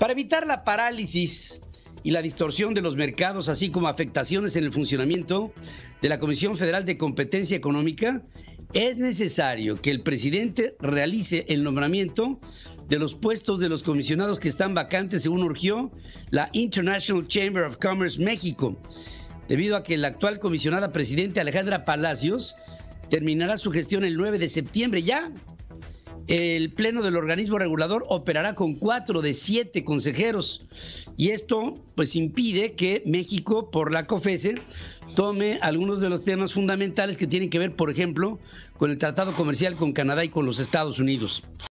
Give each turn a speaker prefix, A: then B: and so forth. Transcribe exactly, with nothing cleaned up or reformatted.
A: Para evitar la parálisis y la distorsión de los mercados, así como afectaciones en el funcionamiento de la Comisión Federal de Competencia Económica, es necesario que el presidente realice el nombramiento de los puestos de los comisionados que están vacantes, según urgió la International Chamber of Commerce México, debido a que la actual comisionada presidente Alejandra Palacios terminará su gestión el nueve de septiembre. Ya el pleno del organismo regulador operará con cuatro de siete consejeros, y esto pues impide que México, por la COFESE, tome algunos de los temas fundamentales que tienen que ver, por ejemplo, con el tratado comercial con Canadá y con los Estados Unidos.